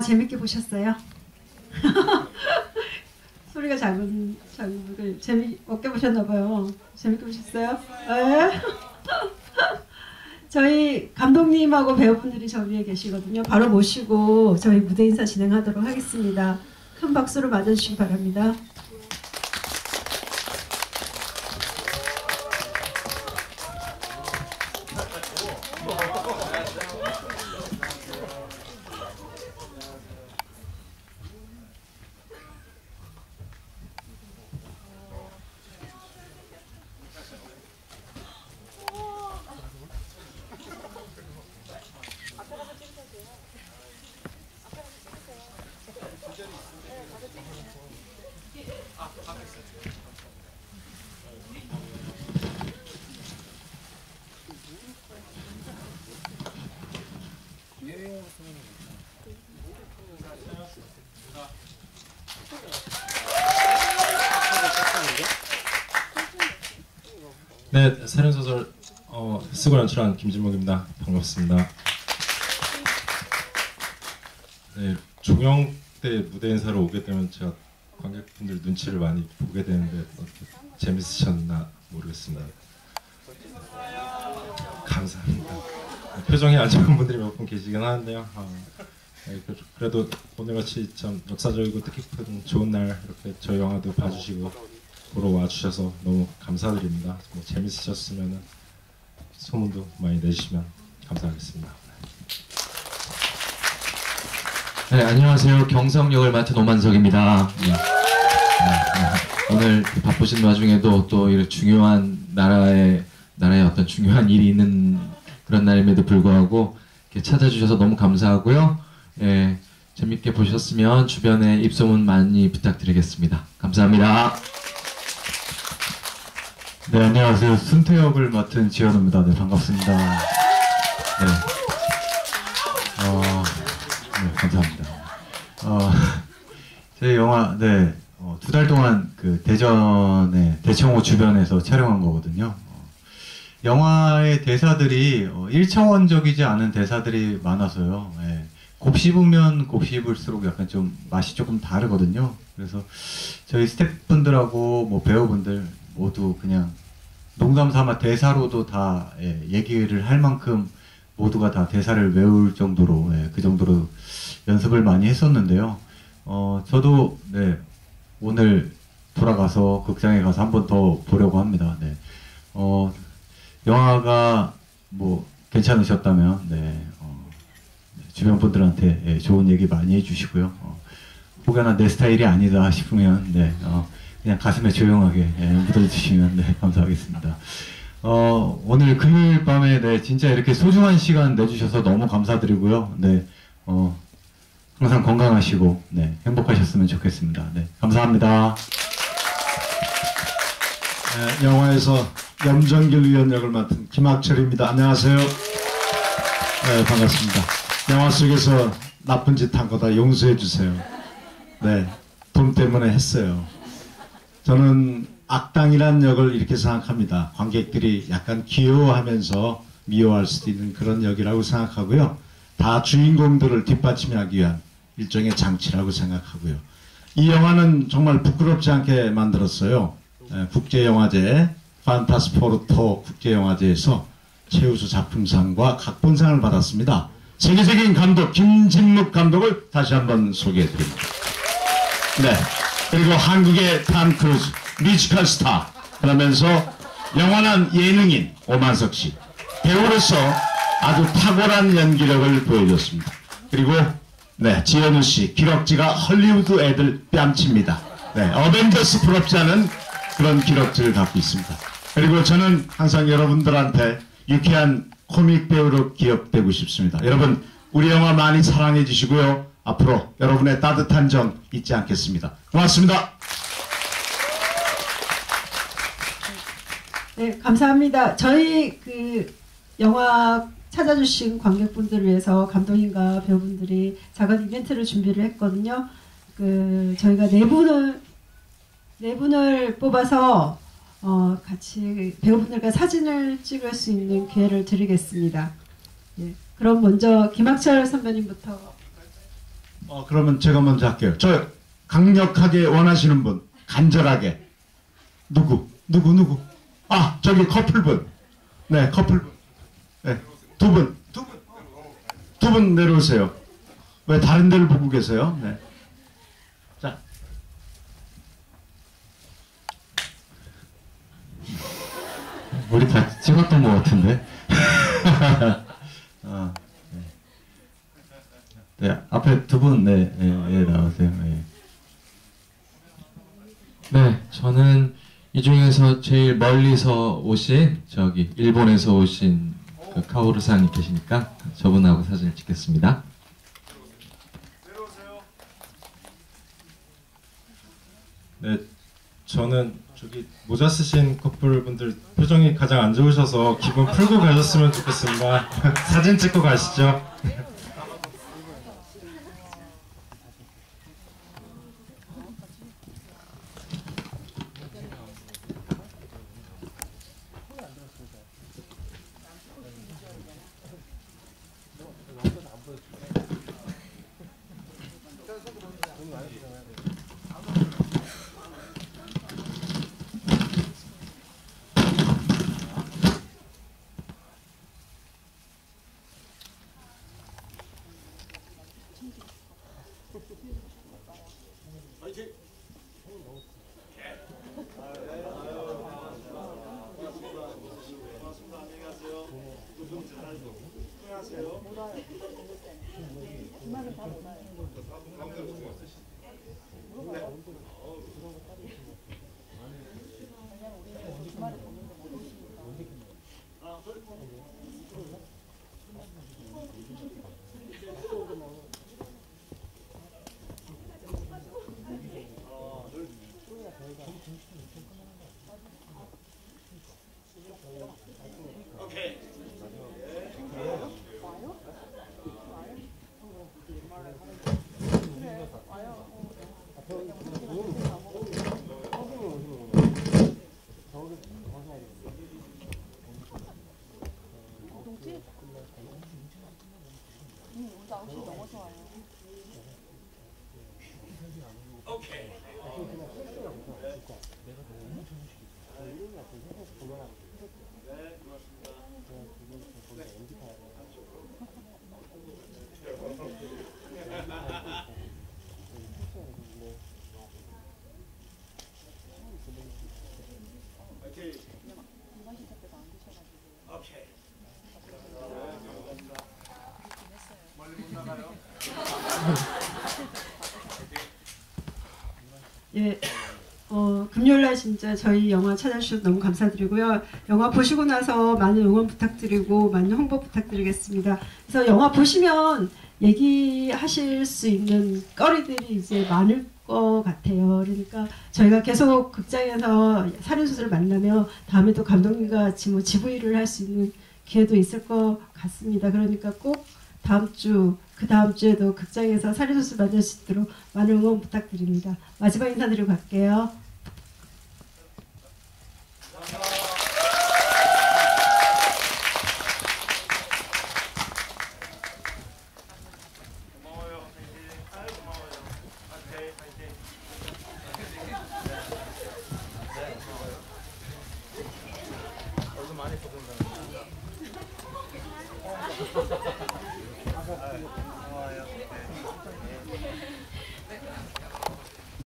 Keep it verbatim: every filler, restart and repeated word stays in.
재밌게 보셨어요? 소리가 작은 작은 재미없게 보셨나봐요. 재밌게 보셨어요? 네. 저희 감독님하고 배우분들이 저 위에 계시거든요. 바로 모시고 저희 무대 인사 진행하도록 하겠습니다. 큰 박수로 맞아주시기 바랍니다. 네, 살인소설 어, 쓰고 연출한 김진목입니다. 반갑습니다. 네, 종영 때 무대 인사로 오게 되면 제가 관객분들 눈치를 많이 보게 되는데 재밌으셨나 모르겠습니다. 감사합니다. 네, 표정이 안 좋은 분들이 몇 분 계시긴 하는데요. 아, 네, 그래도 오늘같이 참 역사적이고 뜻깊은 좋은 날 이렇게 저희 영화도 봐주시고 보러 와주셔서 너무 감사드립니다. 재밌으셨으면 소문도 많이 내주시면 감사하겠습니다. 네, 안녕하세요. 경성역을 맡은 오만석입니다. 네. 네, 네. 오늘 바쁘신 와중에도 또 이렇게 중요한 나라의 나라의 어떤 중요한 일이 있는 그런 날임에도 불구하고 이렇게 찾아주셔서 너무 감사하고요. 예, 재밌게 보셨으면 주변에 입소문 많이 부탁드리겠습니다. 감사합니다. 네, 안녕하세요. 순태역을 맡은 지현우입니다. 네, 반갑습니다. 네. 어, 네, 감사합니다. 어, 제 영화, 네, 어, 두 달 동안 그 대전의 대청호 주변에서 촬영한 거거든요. 어, 영화의 대사들이 어, 일차원적이지 않은 대사들이 많아서요. 예, 곱씹으면 곱씹을수록 약간 좀 맛이 조금 다르거든요. 그래서 저희 스태프분들하고 뭐 배우분들 모두 그냥 농담 삼아 대사로도 다 예, 얘기를 할 만큼 모두가 다 대사를 외울 정도로 예, 그 정도로 연습을 많이 했었는데요. 어, 저도 네, 오늘 돌아가서 극장에 가서 한 번 더 보려고 합니다. 네. 어, 영화가 뭐 괜찮으셨다면 네, 어, 주변 분들한테 예, 좋은 얘기 많이 해주시고요. 어, 혹여나 내 스타일이 아니다 싶으면 네, 어, 그냥 가슴에 조용하게 예, 묻어주시면 네, 감사하겠습니다. 어, 오늘 금요일 밤에 네, 진짜 이렇게 소중한 시간 내주셔서 너무 감사드리고요. 네, 어, 항상 건강하시고 네, 행복하셨으면 좋겠습니다. 네, 감사합니다. 네, 영화에서 염정길 위원 역을 맡은 김학철입니다. 안녕하세요. 네, 반갑습니다. 영화 속에서 나쁜 짓 한 거다 용서해 주세요. 네, 돈 때문에 했어요. 저는 악당이란 역을 이렇게 생각합니다. 관객들이 약간 귀여워하면서 미워할 수도 있는 그런 역이라고 생각하고요. 다 주인공들을 뒷받침하기 위한 일종의 장치라고 생각하고요. 이 영화는 정말 부끄럽지 않게 만들었어요. 국제영화제 판타스포르토 국제영화제에서 최우수 작품상과 각본상을 받았습니다. 세계적인 감독 김진묵 감독을 다시 한번 소개해드립니다. 네. 그리고 한국의 탐 크루즈, 뮤지컬 스타, 그러면서 영원한 예능인 오만석 씨, 배우로서 아주 탁월한 연기력을 보여줬습니다. 그리고 네, 지현우 씨, 기럭지가 헐리우드 애들 뺨칩니다. 네, 어벤져스 부럽지 않은 그런 기럭지를 갖고 있습니다. 그리고 저는 항상 여러분들한테 유쾌한 코믹 배우로 기억되고 싶습니다. 여러분, 우리 영화 많이 사랑해 주시고요. 앞으로 여러분의 따뜻한 정 잊지 않겠습니다. 고맙습니다. 네, 감사합니다. 저희 그 영화 찾아주신 관객분들을 위해서 감독님과 배우분들이 작은 이벤트를 준비를 했거든요. 그 저희가 네 분을 네 분을 뽑아서 어, 같이 배우분들과 사진을 찍을 수 있는 기회를 드리겠습니다. 예, 그럼 먼저 김학철 선배님부터. 어, 그러면 제가 먼저 할게요. 저 강력하게 원하시는 분, 간절하게. 누구? 누구, 누구? 아, 저기 커플분. 네, 커플분. 네, 두 분. 두 분. 두 분 내려오세요. 왜 다른 데를 보고 계세요? 네. 자. 우리 다 찍었던 것 같은데. 어, 네. 네, 앞에 두 분, 네, 네, 네, 나오세요. 네. 네, 저는 이 중에서 제일 멀리서 오신 저기 일본에서 오신 그 카오르상이 계시니까 저분하고 사진을 찍겠습니다. 네, 저는 저기 모자 쓰신 커플분들 표정이 가장 안 좋으셔서 기분 풀고 가셨으면 좋겠습니다. 사진 찍고 가시죠. 예, 어, 금요일날 진짜 저희 영화 찾아주셔서 너무 감사드리고요. 영화 보시고 나서 많은 응원 부탁드리고 많은 홍보 부탁드리겠습니다. 그래서 영화 보시면 얘기하실 수 있는 거리들이 이제 많을 것 같아요. 그러니까 저희가 계속 극장에서 살인수술을 만나면 다음에 또 감독님과 같이 뭐 지브이를 할 수 있는 기회도 있을 것 같습니다. 그러니까 꼭 다음 주, 그 다음 주에도 극장에서 살인수술 만날 수 있도록 많은 응원 부탁드립니다. 마지막 인사드리고 갈게요.